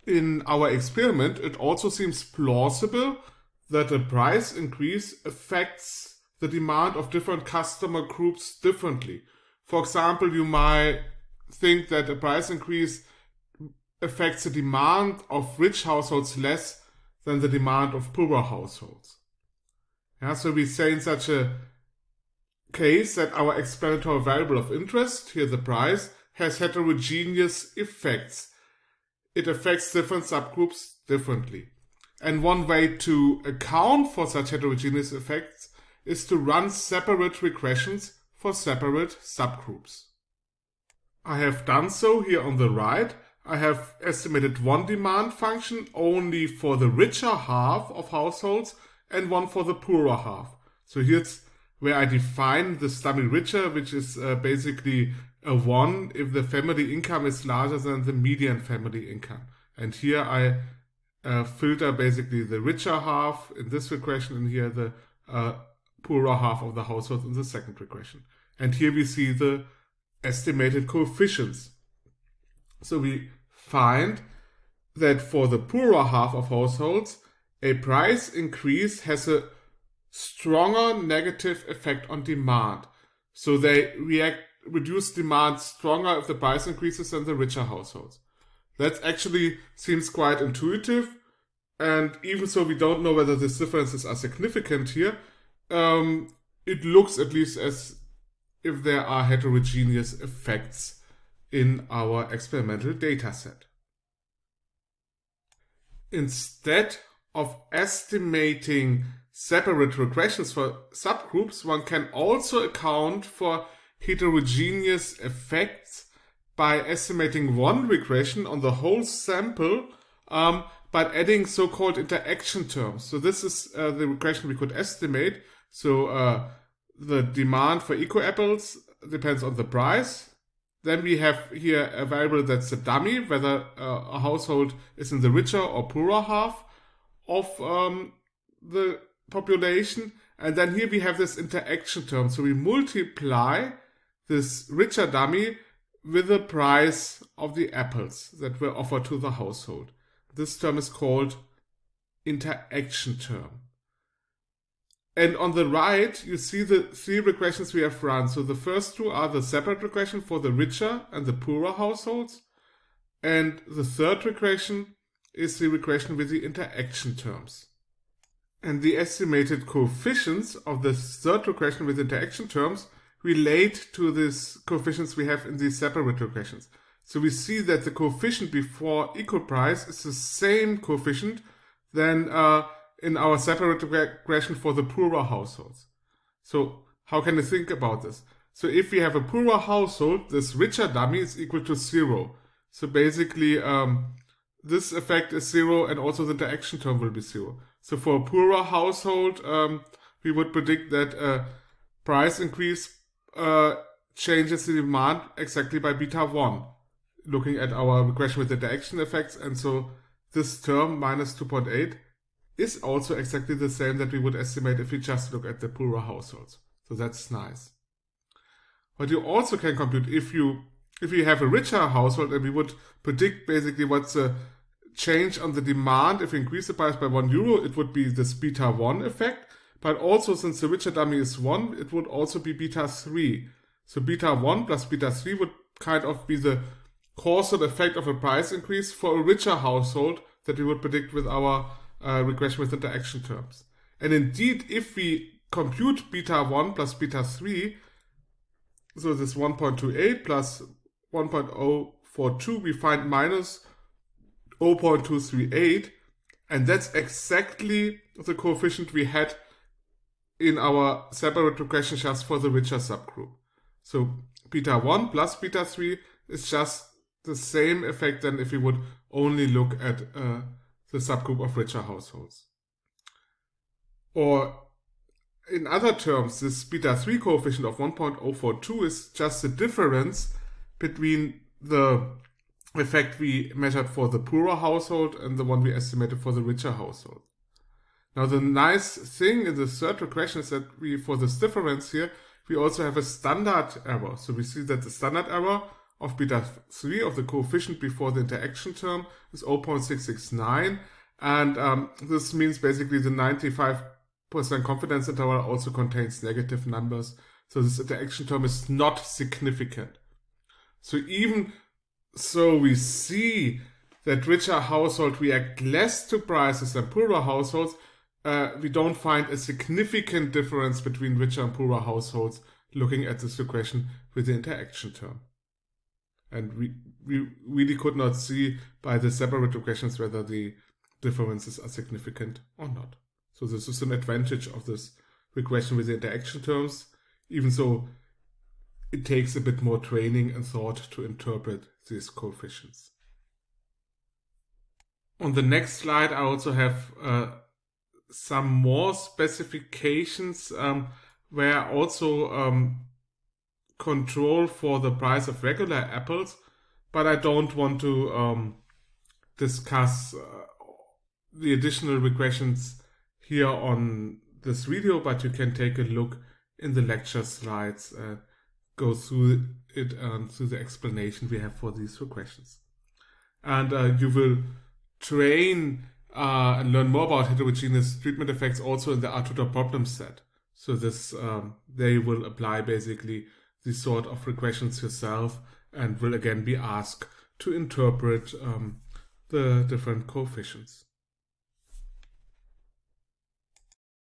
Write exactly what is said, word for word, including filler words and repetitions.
in our experiment, it also seems plausible that a price increase affects the demand of different customer groups differently. For example, you might think that a price increase affects the demand of rich households less than the demand of poorer households. Yeah, so we say in such a case that our explanatory variable of interest, here the price, has heterogeneous effects. It affects different subgroups differently. And one way to account for such heterogeneous effects is to run separate regressions for separate subgroups. I have done so here on the right. I have estimated one demand function only for the richer half of households and one for the poorer half. So here's where I define the dummy richer, which is uh, basically a one if the family income is larger than the median family income. And here I uh, filter basically the richer half in this regression, and here the uh, poorer half of the household in the second regression. And here we see the estimated coefficients. So we find that for the poorer half of households, a price increase has a stronger negative effect on demand. So they react, reduce demand stronger if the price increases than the richer households. That actually seems quite intuitive, and even so we don't know whether these differences are significant here, um, it looks at least as if there are heterogeneous effects in our experimental data set. Instead of estimating separate regressions for subgroups, one can also account for heterogeneous effects by estimating one regression on the whole sample, um, but adding so-called interaction terms. So this is uh, the regression we could estimate. So uh, the demand for eco apples depends on the price. Then we have here a variable that's a dummy, whether uh, a household is in the richer or poorer half of um, the population. And then here we have this interaction term. So we multiply this richer dummy with the price of the apples that were offered to the household. This term is called interaction term. And on the right, you see the three regressions we have run. So the first two are the separate regression for the richer and the poorer households. And the third regression is the regression with the interaction terms. And the estimated coefficients of the third regression with interaction terms relate to these coefficients we have in these separate regressions. So we see that the coefficient before equal price is the same coefficient than uh, in our separate regression for the poorer households. So how can you think about this? So if we have a poorer household, this richer dummy is equal to zero. So basically um, this effect is zero, and also the interaction term will be zero. So for a poorer household, um, we would predict that a price increase uh, changes the demand exactly by beta one, looking at our regression with interaction effects. And so this term, minus two point eight, is also exactly the same that we would estimate if we just look at the poorer households. So that's nice. But you also can compute if you if you have a richer household, and we would predict basically what's the change on the demand. If we increase the price by one euro, it would be this beta one effect. But also, since the richer dummy is one, it would also be beta three. So beta one plus beta three would kind of be the causal effect of a price increase for a richer household that we would predict with our uh, regression with interaction terms. And indeed, if we compute beta one plus beta three, so this one point two eight plus one point zero four two, we find minus zero point two three eight, and that's exactly the coefficient we had in our separate regression just for the richer subgroup. So beta one plus beta three is just the same effect than if we would only look at uh, the subgroup of richer households. Or in other terms, this beta three coefficient of one point zero four two is just the difference between the effect we measured for the poorer household and the one we estimated for the richer household. Now the nice thing in the third regression is that we, for this difference here, we also have a standard error. So we see that the standard error of beta three of the coefficient before the interaction term is zero point six six nine. And um, this means basically the ninety-five percent confidence interval also contains negative numbers. So this interaction term is not significant. So even so we see that richer households react less to prices than poorer households, uh, we don't find a significant difference between richer and poorer households looking at this regression with the interaction term. And we, we really could not see by the separate regressions whether the differences are significant or not. So this is an advantage of this regression with the interaction terms, even though it takes a bit more training and thought to interpret these coefficients. On the next slide, I also have uh, some more specifications um, where I also um, control for the price of regular apples, but I don't want to um, discuss uh, the additional regressions here on this video, but you can take a look in the lecture slides, uh, go through it and through the explanation we have for these regressions. And uh, you will train uh, and learn more about heterogeneous treatment effects also in the R tutor problem set. So this um, they will apply basically these sort of regressions yourself and will again be asked to interpret um, the different coefficients.